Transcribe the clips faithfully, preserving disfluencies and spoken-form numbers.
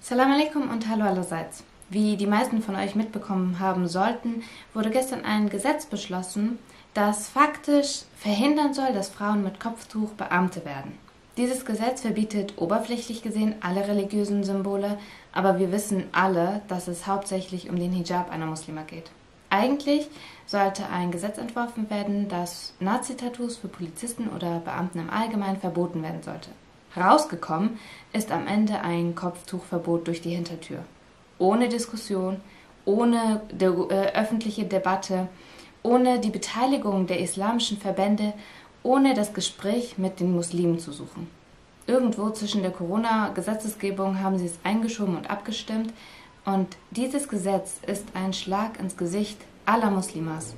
Salam alaikum und hallo allerseits. Wie die meisten von euch mitbekommen haben sollten, wurde gestern ein Gesetz beschlossen, das faktisch verhindern soll, dass Frauen mit Kopftuch Beamte werden. Dieses Gesetz verbietet oberflächlich gesehen alle religiösen Symbole, aber wir wissen alle, dass es hauptsächlich um den Hijab einer Muslima geht. Eigentlich sollte ein Gesetz entworfen werden, das Nazi-Tattoos für Polizisten oder Beamten im Allgemeinen verboten werden sollte. Herausgekommen ist am Ende ein Kopftuchverbot durch die Hintertür. Ohne Diskussion, ohne de äh, öffentliche Debatte, ohne die Beteiligung der islamischen Verbände, ohne das Gespräch mit den Muslimen zu suchen. Irgendwo zwischen der Corona-Gesetzesgebung haben sie es eingeschoben und abgestimmt. Und dieses Gesetz ist ein Schlag ins Gesicht aller Muslimas.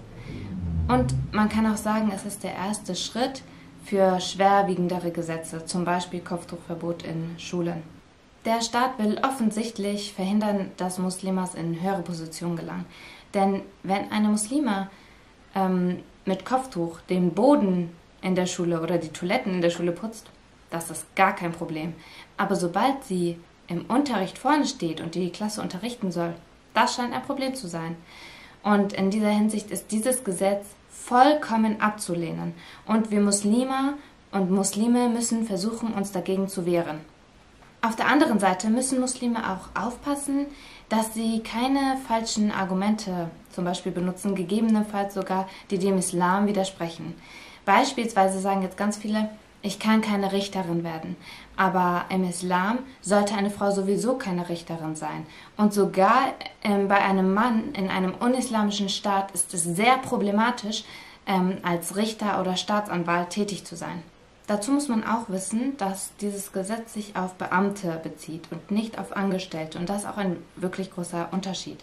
Und man kann auch sagen, es ist der erste Schritt für schwerwiegendere Gesetze, zum Beispiel Kopftuchverbot in Schulen. Der Staat will offensichtlich verhindern, dass Muslimas in höhere Positionen gelangen. Denn wenn eine Muslima ähm, mit Kopftuch den Boden in der Schule oder die Toiletten in der Schule putzt, das ist gar kein Problem. Aber sobald sie im Unterricht vorne steht und die Klasse unterrichten soll, das scheint ein Problem zu sein. Und in dieser Hinsicht ist dieses Gesetz vollkommen abzulehnen. Und wir Muslime und Muslime müssen versuchen, uns dagegen zu wehren. Auf der anderen Seite müssen Muslime auch aufpassen, dass sie keine falschen Argumente zum Beispiel benutzen, gegebenenfalls sogar, die dem Islam widersprechen. Beispielsweise sagen jetzt ganz viele, ich kann keine Richterin werden. Aber im Islam sollte eine Frau sowieso keine Richterin sein. Und sogar ähm, bei einem Mann in einem unislamischen Staat ist es sehr problematisch, ähm, als Richter oder Staatsanwalt tätig zu sein. Dazu muss man auch wissen, dass dieses Gesetz sich auf Beamte bezieht und nicht auf Angestellte. Und das ist auch ein wirklich großer Unterschied.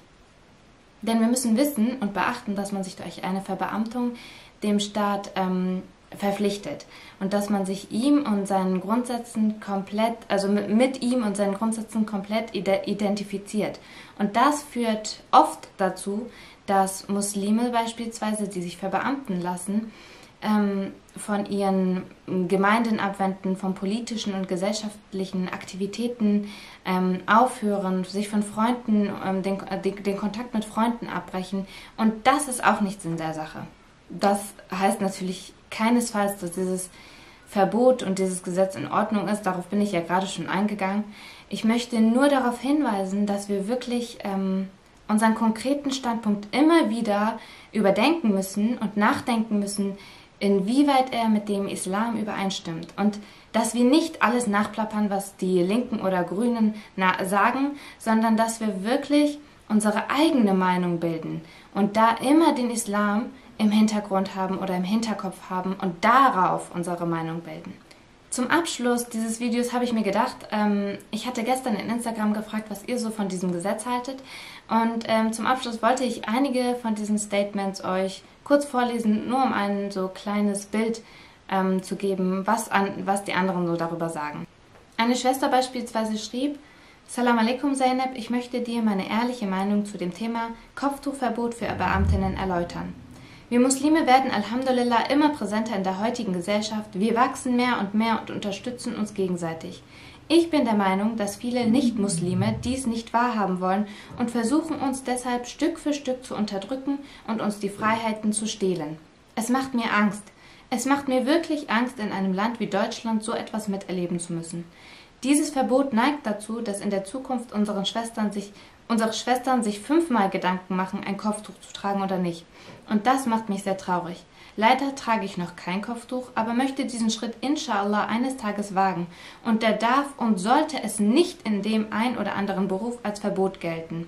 Denn wir müssen wissen und beachten, dass man sich durch eine Verbeamtung dem Staat ähm, verpflichtet und dass man sich ihm und seinen Grundsätzen komplett, also mit, mit ihm und seinen Grundsätzen komplett identifiziert. Und das führt oft dazu, dass Muslime beispielsweise, die sich verbeamten lassen, ähm, von ihren Gemeinden abwenden, von politischen und gesellschaftlichen Aktivitäten ähm, aufhören, sich von Freunden, ähm, den, den, den Kontakt mit Freunden abbrechen. Und das ist auch nicht Sinn der Sache. Das heißt natürlich keinesfalls, dass dieses Verbot und dieses Gesetz in Ordnung ist. Darauf bin ich ja gerade schon eingegangen. Ich möchte nur darauf hinweisen, dass wir wirklich ähm, unseren konkreten Standpunkt immer wieder überdenken müssen und nachdenken müssen, inwieweit er mit dem Islam übereinstimmt. Und dass wir nicht alles nachplappern, was die Linken oder Grünen sagen, sondern dass wir wirklich unsere eigene Meinung bilden und da immer den Islam im Hintergrund haben oder im Hinterkopf haben und darauf unsere Meinung bilden. Zum Abschluss dieses Videos habe ich mir gedacht, ähm, ich hatte gestern in Instagram gefragt, was ihr so von diesem Gesetz haltet. Und ähm, zum Abschluss wollte ich einige von diesen Statements euch kurz vorlesen, nur um ein so kleines Bild ähm, zu geben, was, an, was die anderen so darüber sagen. Eine Schwester beispielsweise schrieb: Salam alaikum Zainab, ich möchte dir meine ehrliche Meinung zu dem Thema Kopftuchverbot für Beamtinnen erläutern. Wir Muslime werden Alhamdulillah immer präsenter in der heutigen Gesellschaft. Wir wachsen mehr und mehr und unterstützen uns gegenseitig. Ich bin der Meinung, dass viele Nicht-Muslime dies nicht wahrhaben wollen und versuchen uns deshalb Stück für Stück zu unterdrücken und uns die Freiheiten zu stehlen. Es macht mir Angst. Es macht mir wirklich Angst, in einem Land wie Deutschland so etwas miterleben zu müssen. Dieses Verbot neigt dazu, dass in der Zukunft unseren Schwestern sich unsere Schwestern sich fünfmal Gedanken machen, ein Kopftuch zu tragen oder nicht. Und das macht mich sehr traurig. Leider trage ich noch kein Kopftuch, aber möchte diesen Schritt inshallah eines Tages wagen. Und der darf und sollte es nicht in dem ein oder anderen Beruf als Verbot gelten.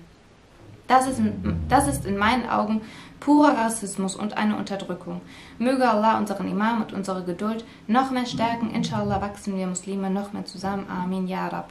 Das ist, das ist in meinen Augen purer Rassismus und eine Unterdrückung. Möge Allah unseren Imam und unsere Geduld noch mehr stärken. Inshallah wachsen wir Muslime noch mehr zusammen. Amin, Ya Rab.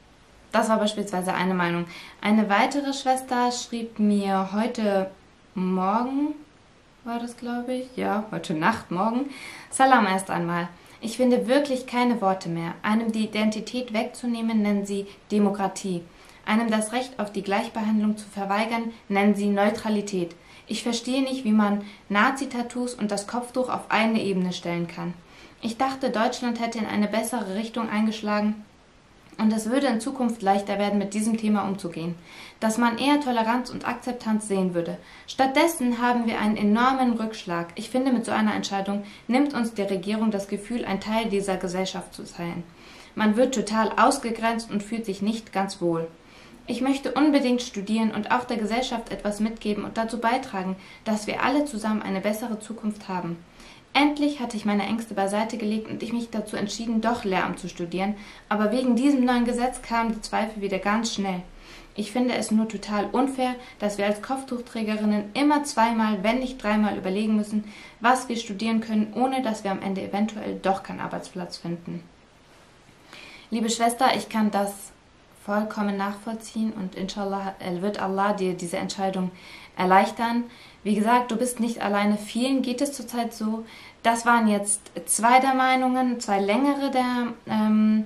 Das war beispielsweise eine Meinung. Eine weitere Schwester schrieb mir heute Morgen, war das glaube ich, ja, heute Nacht, morgen, Salam erst einmal. Ich finde wirklich keine Worte mehr. Einem die Identität wegzunehmen, nennen sie Demokratie. Einem das Recht auf die Gleichbehandlung zu verweigern, nennen sie Neutralität. Ich verstehe nicht, wie man Nazi-Tattoos und das Kopftuch auf eine Ebene stellen kann. Ich dachte, Deutschland hätte in eine bessere Richtung eingeschlagen. Und es würde in Zukunft leichter werden, mit diesem Thema umzugehen, dass man eher Toleranz und Akzeptanz sehen würde. Stattdessen haben wir einen enormen Rückschlag. Ich finde, mit so einer Entscheidung nimmt uns die Regierung das Gefühl, ein Teil dieser Gesellschaft zu sein. Man wird total ausgegrenzt und fühlt sich nicht ganz wohl. Ich möchte unbedingt studieren und auch der Gesellschaft etwas mitgeben und dazu beitragen, dass wir alle zusammen eine bessere Zukunft haben. Endlich hatte ich meine Ängste beiseite gelegt und ich mich dazu entschieden, doch Lehramt zu studieren, aber wegen diesem neuen Gesetz kamen die Zweifel wieder ganz schnell. Ich finde es nur total unfair, dass wir als Kopftuchträgerinnen immer zweimal, wenn nicht dreimal überlegen müssen, was wir studieren können, ohne dass wir am Ende eventuell doch keinen Arbeitsplatz finden. Liebe Schwester, ich kann das vollkommen nachvollziehen und inshallah wird Allah dir diese Entscheidung erleichtern. Wie gesagt, du bist nicht alleine. Vielen geht es zurzeit so. Das waren jetzt zwei der Meinungen, zwei längere der ähm,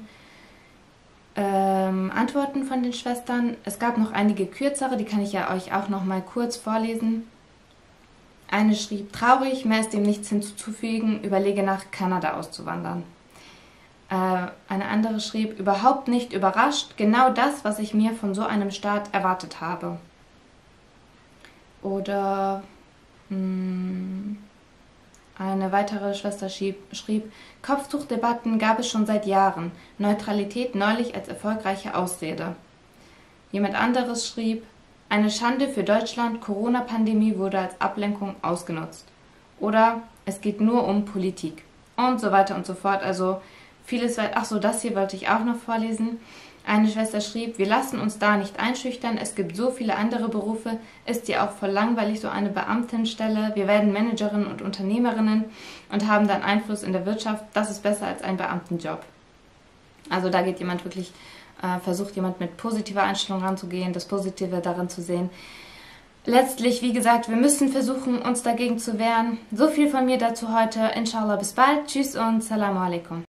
ähm, Antworten von den Schwestern. Es gab noch einige kürzere, die kann ich ja euch auch noch mal kurz vorlesen. Eine schrieb, traurig, mehr ist dem nichts hinzuzufügen, überlege nach Kanada auszuwandern. Äh, eine andere schrieb, überhaupt nicht überrascht, genau das, was ich mir von so einem Staat erwartet habe. Oder mh, eine weitere Schwester schrieb, schrieb, Kopftuchdebatten gab es schon seit Jahren, Neutralität neulich als erfolgreiche Ausrede. Jemand anderes schrieb, eine Schande für Deutschland, Corona-Pandemie wurde als Ablenkung ausgenutzt. Oder es geht nur um Politik. Und so weiter und so fort. Also vieles, ach so, das hier wollte ich auch noch vorlesen. Eine Schwester schrieb, wir lassen uns da nicht einschüchtern, es gibt so viele andere Berufe, ist ja auch voll langweilig so eine Beamtenstelle, wir werden Managerinnen und Unternehmerinnen und haben dann Einfluss in der Wirtschaft, das ist besser als ein Beamtenjob. Also da geht jemand wirklich, äh, versucht jemand mit positiver Einstellung ranzugehen, das Positive darin zu sehen. Letztlich, wie gesagt, wir müssen versuchen, uns dagegen zu wehren. So viel von mir dazu heute, inshallah bis bald, tschüss und Salam alaikum.